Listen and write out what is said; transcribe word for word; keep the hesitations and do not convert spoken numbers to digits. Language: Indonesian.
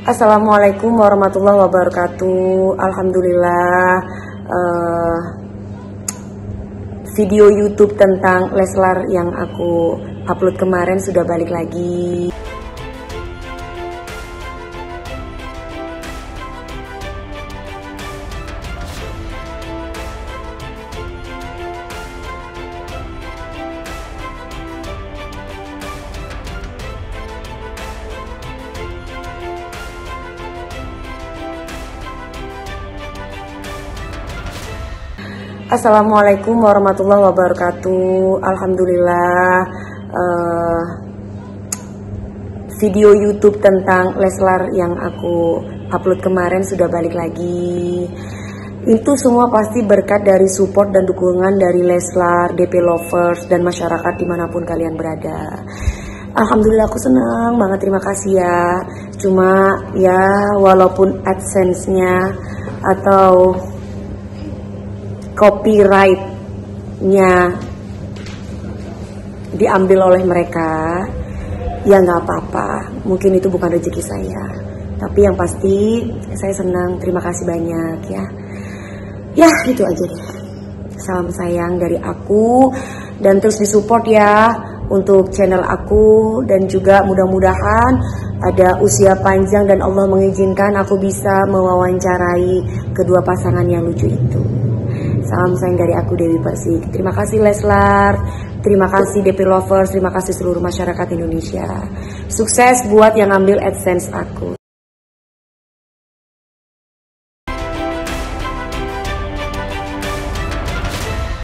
Assalamualaikum warahmatullahi wabarakatuh. Alhamdulillah, uh, video YouTube tentang Leslar yang aku upload kemarin sudah balik lagi. Assalamualaikum warahmatullahi wabarakatuh. Alhamdulillah, uh, video YouTube tentang Leslar yang aku upload kemarin sudah balik lagi. Itu semua pasti berkat dari support dan dukungan dari Leslar, D P Lovers, dan masyarakat dimanapun kalian berada. Alhamdulillah, aku senang banget, terima kasih ya. Cuma ya walaupun AdSense-nya atau copyright-nya diambil oleh mereka, ya nggak apa-apa, mungkin itu bukan rezeki saya, tapi yang pasti saya senang, terima kasih banyak ya. Ya itu aja deh, salam sayang dari aku, dan terus disupport ya untuk channel aku, dan juga mudah-mudahan ada usia panjang dan Allah mengizinkan aku bisa mewawancarai kedua pasangan yang lucu itu. Salam sayang dari aku, Dewi Persik. Terima kasih Leslar, terima kasih D P Lovers, terima kasih seluruh masyarakat Indonesia. Sukses buat yang ngambil AdSense aku.